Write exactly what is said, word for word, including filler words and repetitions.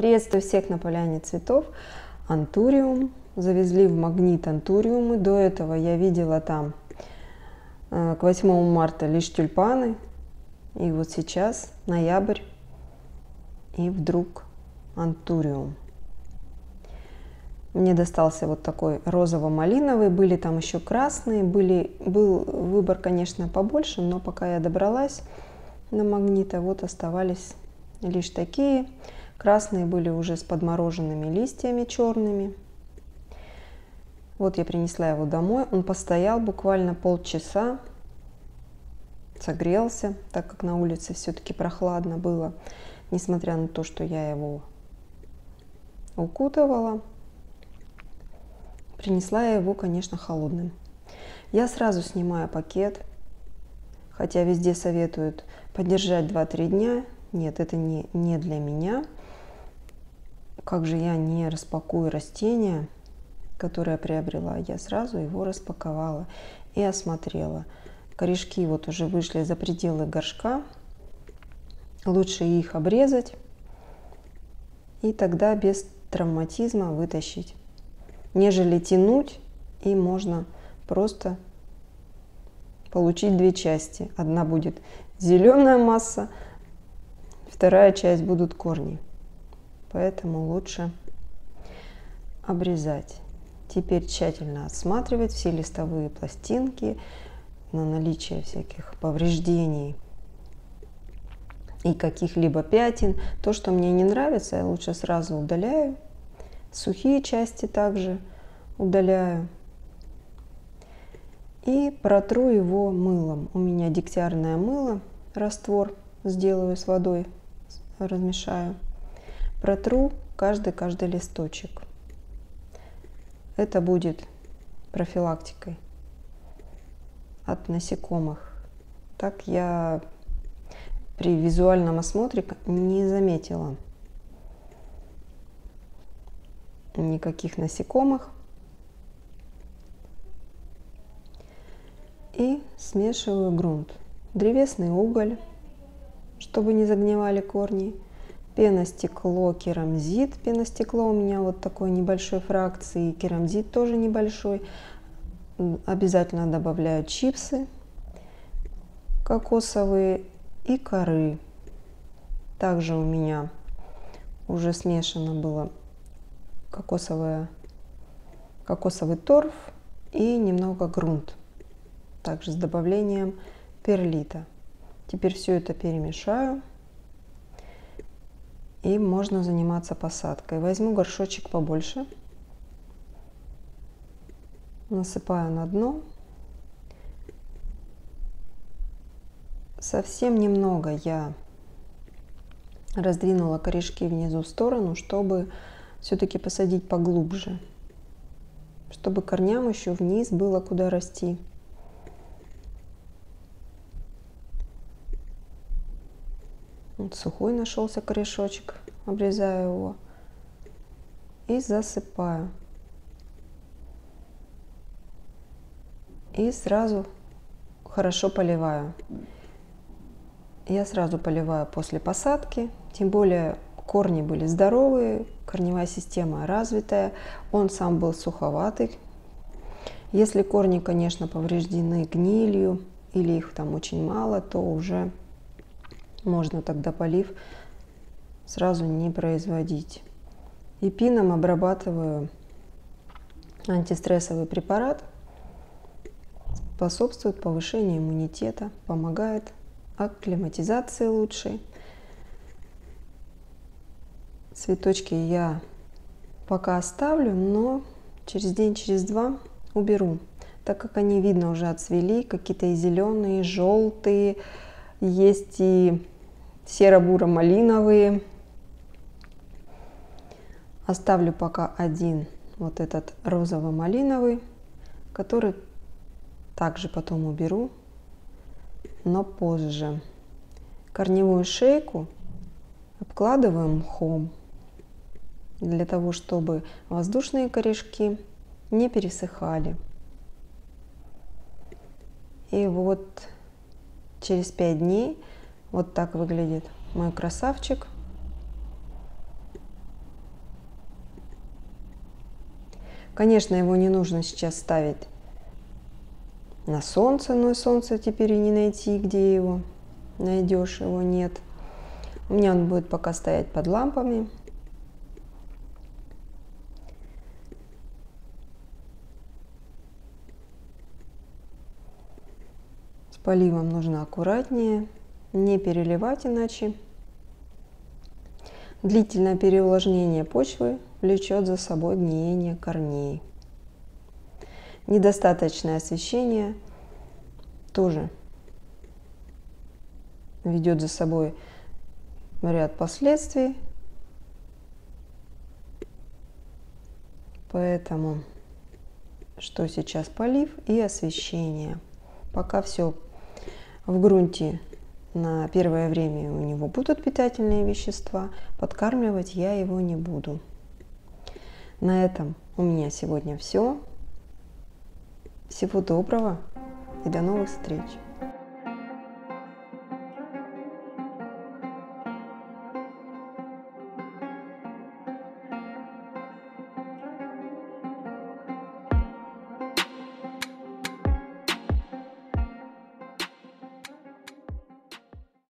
Приветствую всех на поляне цветов. Антуриум. Завезли в Магнит антуриумы. До этого я видела там э, к восьмому марта лишь тюльпаны. И вот сейчас ноябрь. И вдруг антуриум. Мне достался вот такой розово-малиновый. Были там еще красные. Были, был выбор, конечно, побольше, но пока я добралась на Магнита, вот оставались лишь такие. Красные были уже с подмороженными листьями черными. Вот я принесла его домой. Он постоял буквально полчаса. Согрелся, так как на улице все-таки прохладно было. Несмотря на то, что я его укутывала. Принесла я его, конечно, холодным. Я сразу снимаю пакет. Хотя везде советуют подержать два-три дня. Нет, это не, не для меня. Как же я не распакую растения, которое я приобрела? Я сразу его распаковала и осмотрела. Корешки вот уже вышли за пределы горшка. Лучше их обрезать и тогда без травматизма вытащить, нежели тянуть, и можно просто получить две части. Одна будет зеленая масса, вторая часть будут корни. Поэтому лучше обрезать. Теперь тщательно осматривать все листовые пластинки на наличие всяких повреждений и каких-либо пятен. То, что мне не нравится, я лучше сразу удаляю. Сухие части также удаляю. И протру его мылом. У меня дегтярное мыло, раствор сделаю с водой, размешаю. Протру каждый-каждый листочек. Это будет профилактикой от насекомых. Так я при визуальном осмотре не заметила никаких насекомых. И смешиваю грунт. Древесный уголь, чтобы не загнивали корни. Пеностекло, керамзит. Пеностекло у меня вот такой небольшой фракции. Керамзит тоже небольшой. Обязательно добавляю чипсы кокосовые и коры. Также у меня уже смешано было кокосовое, кокосовый торф и немного грунт. Также с добавлением перлита. Теперь все это перемешаю. И можно заниматься посадкой. Возьму горшочек побольше. Насыпаю на дно. Совсем немного я раздвинула корешки внизу в сторону, чтобы все-таки посадить поглубже. Чтобы корням еще вниз было куда расти. Вот сухой нашелся корешочек, обрезаю его и засыпаю. И сразу хорошо поливаю. Я сразу поливаю после посадки, тем более корни были здоровые, корневая система развитая, он сам был суховатый. Если корни, конечно, повреждены гнилью или их там очень мало, то уже можно тогда полив сразу не производить. Эпином обрабатываю антистрессовый препарат. Способствует повышению иммунитета, помогает акклиматизации лучшей. Цветочки я пока оставлю, но через день, через два уберу, так как они, видно, уже отцвели, какие-то и зеленые, и желтые, есть и серо-буро-малиновые. Оставлю пока один вот этот розово-малиновый, который также потом уберу, но позже. Корневую шейку обкладываю мхом, для того, чтобы воздушные корешки не пересыхали. И вот через пять дней вот так выглядит мой красавчик. Конечно, его не нужно сейчас ставить на солнце, но солнце теперь и не найти, где его найдешь, его нет. У меня он будет пока стоять под лампами. С поливом нужно аккуратнее, не переливать, иначе длительное переувлажнение почвы влечет за собой гниение корней. Недостаточное освещение тоже ведет за собой ряд последствий. Поэтому что сейчас полив и освещение. Пока все в грунте на первое время у него будут питательные вещества, подкармливать я его не буду. На этом у меня сегодня все. Всего доброго и до новых встреч!